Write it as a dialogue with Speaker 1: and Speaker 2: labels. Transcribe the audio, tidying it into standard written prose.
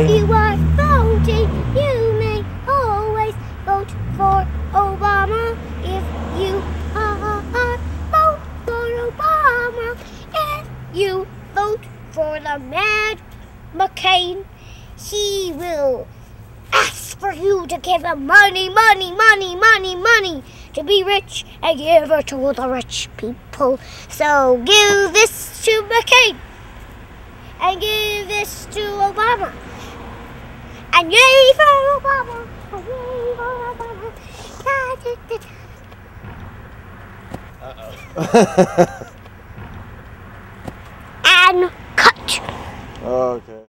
Speaker 1: you are voting, you may always vote for Obama. If you vote for Obama, if you vote for the mad McCain, he will ask for you to give him money to be rich and give it to the rich people. So give this to McCain and give this to Obama. And yay for Obama! And yay for Obama!
Speaker 2: Uh-oh.
Speaker 1: And cut.
Speaker 2: Okay.